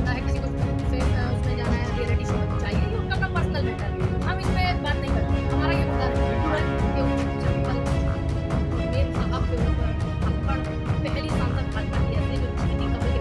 मामला है, किसी को उसमें जाना है, रियलिटी शो में चाहिए, ये उनका अपना पर्सनल मैटर है। हम इस पे बात नहीं करते, हमारा ये मुद्दा नहीं पहली सांसद भाजपा की ऐसे जो जीती कमल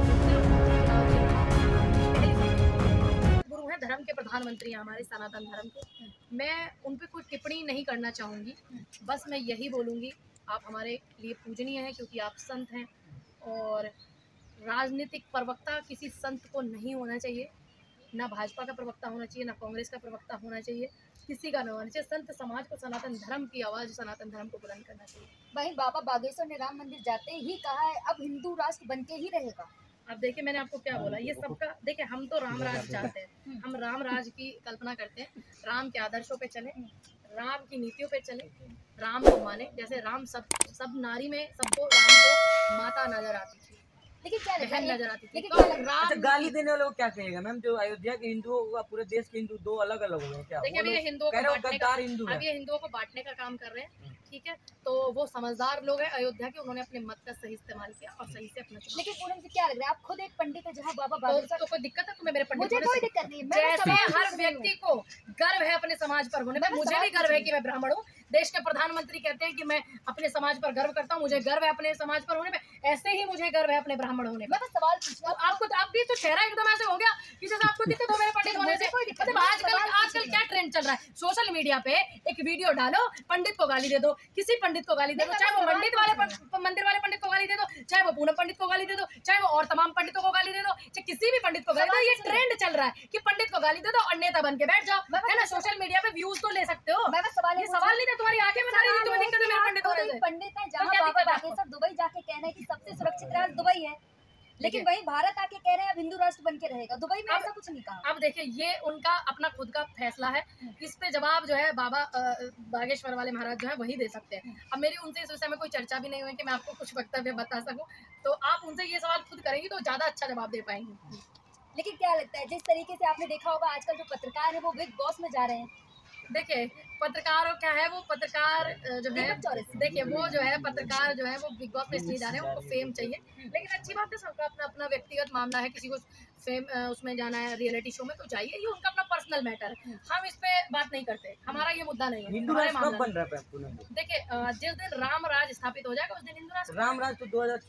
के गुरु हैं, धर्म के प्रधानमंत्री हैं हमारे सनातन धर्म के। मैं उन पे कोई टिप्पणी नहीं करना चाहूँगी, बस मैं यही बोलूँगी आप हमारे लिए पूजनीय हैं क्योंकि आप संत हैं, और राजनीतिक प्रवक्ता किसी संत को नहीं होना चाहिए, ना भाजपा का प्रवक्ता होना चाहिए, ना कांग्रेस का प्रवक्ता होना चाहिए, किसी का नहीं होना चाहिए। संत समाज को सनातन धर्म की आवाज़, सनातन धर्म को बुलंद करना चाहिए। वहीं बाबा बागेश्वर ने राम मंदिर जाते ही कहा है अब हिंदू राष्ट्र बनके ही रहेगा। अब देखिए मैंने आपको क्या बोला, ये सबका देखिए, हम तो राम राज चाहते हैं, हम राम राज की कल्पना करते हैं, राम के आदर्शों पे चले, राम की नीतियों पे चले, राम को माने। जैसे राम सब नारी में सबको राम को माता नजर आती थी, लेकिन क्या बहन नजर आती थी। लेकिन तो क्या राम अच्छा, गाली देने वालों को क्या कहेगा मैम? जो अयोध्या के हिंदुओं का पूरे देश के हिंदू दो अलग अलग हो गए क्या? देखिए, अभी ये हिंदुओं को बांटने का, हिंदू अब ये हिंदुओं को बांटने का काम कर रहे हैं, ठीक है। तो वो समझदार लोग हैं अयोध्या के, उन्होंने अपने मत का सही इस्तेमाल किया और सही से अपना चुनाव। लेकिन पूनम जी क्या लग रहा है, आप खुद एक पंडित है जहाँ बाबा तो बागेश्वर, कोई दिक्कत है तुम्हें मेरे पंडित मुझे होने कोई से? दिक्कत नहीं, जैसे हर व्यक्ति को गर्व है अपने समाज पर होने पर, मुझे भी गर्व है कि मैं ब्राह्मण हूँ। देश के प्रधानमंत्री कहते हैं कि मैं अपने समाज पर गर्व करता हूँ, मुझे गर्व है अपने समाज पर होने पे, ऐसे ही मुझे गर्व है अपने ब्राह्मण होने पर। मैं बस सवाल पूछना, तो आपको आप भी तो चेहरा एकदम ऐसे हो गया कि जैसे आपको दिक्कत हो मेरे पंडित होने से। मतलब आजकल क्या ट्रेंड चल रहा है, सोशल मीडिया पे एक वीडियो डालो, पंडित को गाली दे दो, किसी पंडित को गाली दे दो, चाहे वो मंदिर वाले पंडित को गाली दे दो, चाहे वो पूनम पंडित को गाली दे दो, चाहे वो और तमाम पंडितों को गाली दे दो, चाहे किसी भी पंडित को गाली दो। ये ट्रेंड चल रहा है कि पंडित को गाली दे दो और नेता बन के बैठ जाओ, है ना। सोशल मीडिया पे व्यूज तो ले सकते हो। मैं बस सवाल ये सवाल नहीं था, तुम्हारी आंखें में सारी तुम्हें दिक्कत है मेरे पंडित होने से। पंडित है जहाँ बाबा बागेश्वर दुबई जाके कह रहे हैं कि सबसे सुरक्षित राज्य दुबई है, लेकिन वही भारत आके कह रहे हैं अब हिंदू राष्ट्र बन के रहेगा। दुबई में ऐसा कुछ नहीं कहा। अब देखिए, ये उनका अपना खुद का फैसला है, इस पे जवाब जो है बाबा बागेश्वर वाले महाराज जो है वही दे सकते हैं। अब मेरी उनसे इस विषय में कोई चर्चा भी नहीं हुई कि मैं आपको कुछ वक्तव्य बता सकूं, तो आप उनसे ये सवाल खुद करेंगी तो ज्यादा अच्छा जवाब दे पाएंगी। लेकिन क्या लगता है, जिस तरीके से आपने देखा होगा आजकल जो पत्रकार है वो बिग बॉस में जा रहे हैं, देखिए पत्रकारों क्या है, वो पत्रकार जो है, देखिए वो जो है पत्रकार जो है वो बिग बॉस में इसलिए जा रहे हैं, उनको फेम चाहिए। लेकिन अच्छी बात है, सबका अपना अपना व्यक्तिगत मामला है, किसी को फेम उसमें जाना है, रियलिटी शो में तो जाइए, ये उनका अपना पर्सनल मैटर है, हम इस पे बात नहीं करते, हमारा ये मुद्दा नहीं है। हिंदू राष्ट्र कब बन रहा है? देखिए, जिस दिन राम राज स्थापित हो जाएगा उस दिन हिंदू राष्ट्र। राम राज तो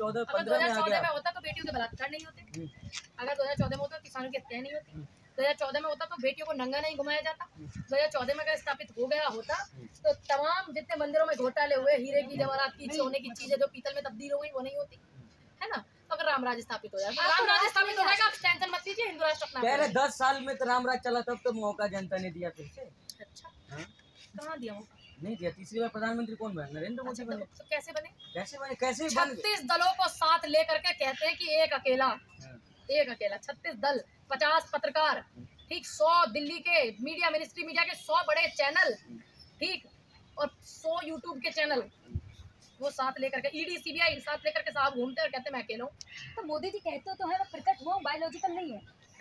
2014-15 में होता तो बेटियों के बलात्कार नहीं होते, अगर 2014 में होता तो किसानों की हत्या नहीं होती, 2014 में होता तो बेटियों को नंगा नहीं घुमाया जाता, 2014 में अगर स्थापित हो गया होता तो तमाम जितने मंदिरों में घोटाले हुए, हीरे की जवाहरात की सोने की चीजें जो पीतल में तब्दील हो गई वो नहीं होती, है ना। तो अगर राम राज स्थापित हो जाएगा, राम राज स्थापित हो जाएगा, आप टेंशन मत लीजिए, हिंदू राष्ट्र अपना कह रहे 10 साल में तो राम राज चला, तब तो मौका जनता ने दिया फिर से। अच्छा, कहाँ दिया मौका? नहीं दिया। तीसरी बार प्रधानमंत्री कौन बने? नरेंद्र मोदी बने। तो कैसे बने? कैसे 36 दलों को साथ लेकर के कहते हैं कि एक अकेला 36 दल, 50 पत्रकार, ठीक, 100 दिल्ली के मीडिया मिनिस्ट्री मीडिया के 100 बड़े चैनल, ठीक, और 100 यूट्यूब के चैनल, वो साथ लेकर के ईडी सीबीआई साथ लेकर के साहब घूमते और कहते मैं अकेला हूँ। तो मोदी जी कहते तो है वो प्रकट हुआ, बायोलॉजिकल नहीं है।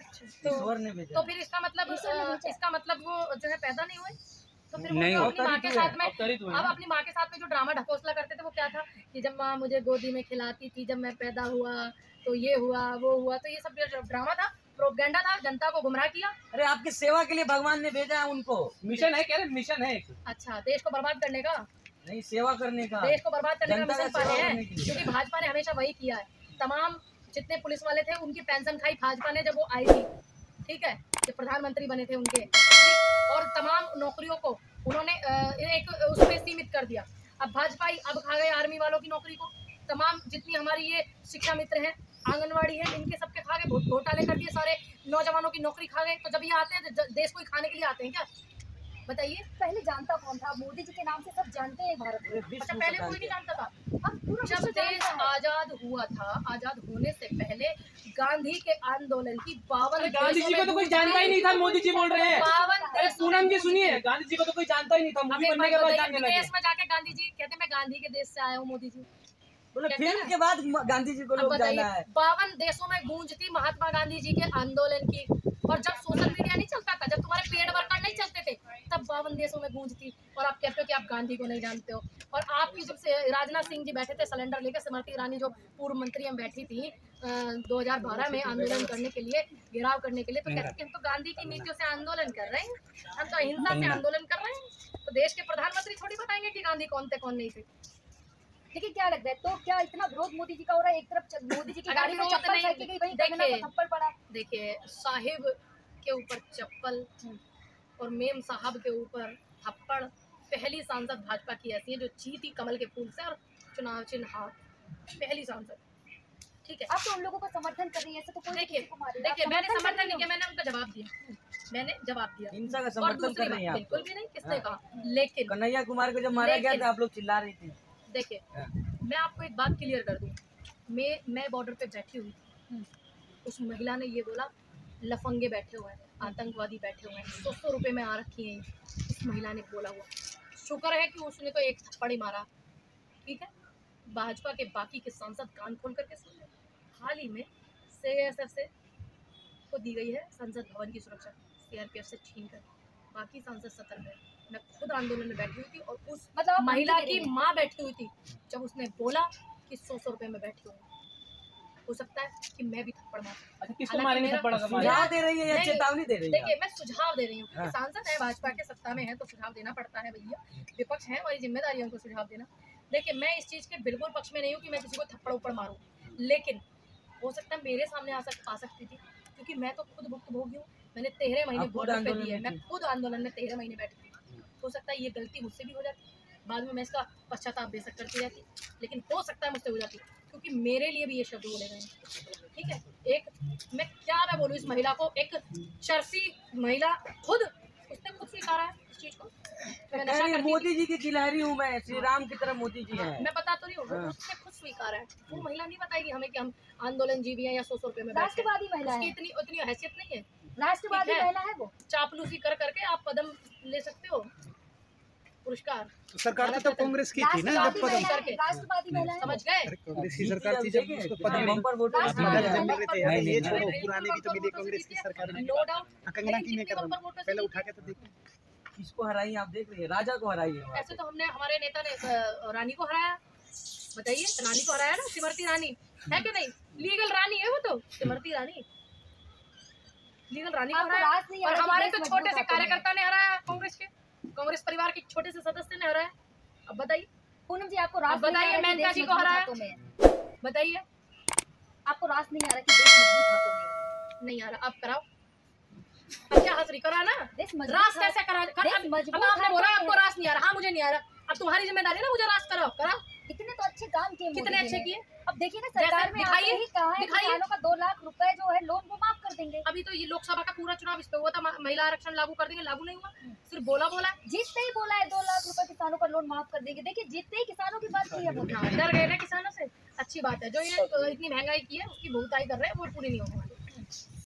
तो फिर इसका मतलब वो जो है पैदा नहीं हुए, तो फिर वो अपनी माँ के साथ में, अब अपनी माँ के साथ में जो ड्रामा ढकोसला करते थे वो क्या था कि जब माँ मुझे गोदी में खिलाती थी, जब मैं पैदा हुआ तो ये हुआ वो हुआ, तो ये सब ड्रामा था, प्रोपेगेंडा था, जनता को गुमराह किया। अरे आपकी सेवा के लिए भगवान ने भेजा है उनको, मिशन है, कह रहे मिशन है। अच्छा, देश को बर्बाद करने का नहीं, सेवा करने का, देश को बर्बाद करने का मिशन पाले हैं, क्योंकि भाजपा ने हमेशा वही किया है। तमाम जितने पुलिस वाले थे उनकी पेंशन खाई भाजपा ने जब वो आई थी, ठीक है, जब प्रधानमंत्री बने थे उनके, और तमाम नौकरियों को उन्होंने एक उसमें सीमित कर दिया। अब भाजपा अब खा गए आर्मी वालों की नौकरी को, तमाम जितनी हमारी ये शिक्षा मित्र हैं, आंगनवाड़ी है, इनके सबके खा गए, घोटाले कर दिए, सारे नौजवानों की नौकरी खा गए। तो जब ये आते हैं तो देश को ही खाने के लिए आते हैं क्या? बताइए। पहले जानता कौन था? मोदी जी के नाम से सब जानते हैं भारत में। अच्छा, पहले कोई नहीं जानता था। जब देश आजाद हुआ था, आजाद होने से पहले गांधी के आंदोलन की 52 गांधी जी को तो कोई जानता ही नहीं था, मोदी जी बोल रहे हैं। 52 पूनम जी सुनिए, गांधी जी को तो कोई जानता ही नहीं था, मोदी बनने के बाद जानने लगे। विदेश में जाके गांधी जी कहते मैं गांधी के देश से आया हूँ, मोदी जी बोले फिल्म के बाद गांधी जी को लोग जाना है। 52 देशों में गूंजती महात्मा गांधी जी के आंदोलन की और जब सोशल मीडिया नहीं चलता था, जब तुम्हारे पेड वर्कर नहीं चलते थे, तब 52 देशों में गूंज थी। और आप कहते हो कि आप गांधी को नहीं जानते हो। और आपकी जब से राजनाथ सिंह जी बैठे थे सिलेंडर लेकर, स्मृति ईरानी जो पूर्व मंत्री हम बैठी थी 2012 में आंदोलन करने के लिए, घेराव करने के लिए, तो कहते हैं कि हम तो गांधी की नीतियों से आंदोलन कर रहे हैं, हम तो अहिंसा से आंदोलन कर रहे हैं। तो देश के प्रधानमंत्री थोड़ी बताएंगे कि गांधी कौन थे कौन नहीं थे। देखिए क्या लगता है, तो क्या इतना विरोध मोदी जी का हो रहा है? एक तरफ मोदी जी की गाड़ी में चप्पल फेंकी गई, वहीं कंगना को थप्पड़ पड़ा। देखिए, साहिब के ऊपर चप्पल और मेम साहब के ऊपर थप्पड़, पहली सांसद भाजपा की ऐसी है जो जीती कमल के फूल से और चुनाव चिन्ह हाथ, पहली सांसद। ठीक है, आप तो उन लोगों का समर्थन कर रही है, ऐसे तो कोई देखिए किसी को मारेगा। देखिए मैंने समर्थन नहीं किया, मैंने उनका जवाब दिया, मैंने जवाब दिया। हिंसा का और समर्थन दूसरी कर रही हैं बात, आप बिल्कुल भी नहीं, किसने कहा, लेकिन कन्हैया कुमार को जब मारा गया था आप लोग चिल्ला रही थी। देखिए मैं आपको एक बात क्लियर कर दूं, मैं बॉर्डर पे बैठी हुई थी, उस महिला ने ये बोला लफंगे बैठे हुए हैं, आतंकवादी बैठे हुए हैं, 100 रुपये में आ रखी हैं, उस महिला ने बोला हुआ। शुक्र है कि उसने तो एक थप्पड़ ही मारा। ठीक है, भाजपा के बाकी के सांसद कान खोल करके सुन रहे। हाल ही में CSF से को दी गई है संसद भवन की सुरक्षा, CRPF से छीन कर, बाकी सांसद सतर्क है। मैं खुद आंदोलन में बैठी हुई थी और उस मतलब महिला की माँ बैठी हुई थी, जब उसने बोला कि 100 रुपये में बैठी हुई, हो सकता है कि मैं भी थप्पड़ मारूं। अच्छा, किसको मारेंगे थप्पड़ अगर मारे? सुझाव दे रही है या नहीं, चेतावनी दे रही है? देखिए मैं सुझाव दे रही हूँ, हाँ। सांसद है, भाजपा के सत्ता में है तो सुझाव देना पड़ता है भैया, विपक्ष है, हमारी जिम्मेदारी है उनको सुझाव देना। देखिए मैं इस चीज़ के बिल्कुल पक्ष में नहीं हूँ कि मैं किसी को थप्पड़ ऊपर मारूँ, लेकिन हो सकता है मेरे सामने आ सकती थी, क्योंकि मैं तो खुद भुक्तभोगी हूँ। मैंने 13 महीने आप खुद बॉर्डर पे आंदोलन दिए, में मैं थी। खुद आंदोलन में 13 महीने बैठी थी। हो सकता है ये गलती मुझसे भी हो जाती, बाद में मैं इसका पश्चाताप बेशक करती रहती, लेकिन हो सकता है मुझसे हो जाती, क्योंकि मेरे लिए भी ये शब्द बोले गए हैं। ठीक है, एक मैं बोलूँ इस महिला को, एक चर्सी महिला, उसने खुद स्वीकारा है इस चीज को। मैं नशा करती थी। मोदी जी की गिलहरी हूँ मैं, श्री राम की तरह मोदी जी हैं। मैं बता तो रही हूँ, हाँ। उसने खुद स्वीकारा है। वो महिला नहीं बताएगी हमें कि हम आंदोलन जीवी हैं या 100 रुपये में बैठे हैं। राष्ट्रवादी महिला उसकी है, उतनी हैसियत नहीं है। राष्ट्रवादी ठीक है। महिला है वो। चापलूसी कर करके आप कदम ले सकते हो, पुरस्कार सरकार तो कांग्रेस की थी ना जब राष्ट्रवादी पदम महिला है, राष्ट्रवादी महिला है। समझ गए। कांग्रेस की सरकार थी जब उसको पदम बम्पर वोटर राष्ट्रवादी जब मिल रहे थे यार, ये छोड़ो नहीं, पुराने भी तो मिले कांग्रेस की सरकार में। No doubt. कंगना की नहीं कर रहा हूं, पहले उठा के तो देखो किसको हराई आप देख रही है, राजा को हराई है। ऐसे तो हमने हमारे नेता ने रानी को हराया, बताइए, रानी को हराया ना, स्मृति ईरानी है कि नहीं, लीगल रानी है वो तो, स्मृति ईरानी लीगल रानी को आपको हराया। राज नहीं आ और रहा कि हमारे देश तो मजबूत छोटे से हाथों में है। कार्यकर्ता ने हराया, कांग्रेस परिवार के छोटे से सदस्य ने हराया। अब बताइए, पूनम जी आपको राज अब नहीं आ बताइए, रहा कि मेनका देश जी को मजबूत हराया। हाथों में है। बताइए, आपको राज नहीं आ रहा कि देश मजबूत हाथों में है। नहीं आ रहा, अब कराओ। अब क्या हंसरी करा ना, देश मजबूत रास हाथ- कैसे करा? देश अब मजबूत आपने बोला हाथों में आपको है। रास नहीं आ रहा, हाँ मुझे नहीं आ रहा, अब तुम्हारी जिम्मेदारी है ना, मुझे रास कराओ। इतने तो अच्छे काम किए कितने मोदी जी अच्छे ने। किए? अब देखिए ना, सरकार में दिखाइए, आते ही कहा है दिखाइए। किसानों का 2 लाख रुपए जो है लोन वो माफ कर देंगे। अभी तो ये लोकसभा का पूरा चुनाव इस पे हुआ था, महिला आरक्षण लागू कर देंगे, लागू नहीं हुआ, सिर्फ बोला। जीतते ही बोला है 2 लाख रुपए किसानों का लोन माफ कर देंगे। देखिए जीतते ही किसानों की बात की है मोदी। हाँ, डर गए ना किसानों से, अच्छी बात है। जो ये इतनी महंगाई की है उसकी भुगताई कर रहे हैं, वो पूरी नहीं होने वाली।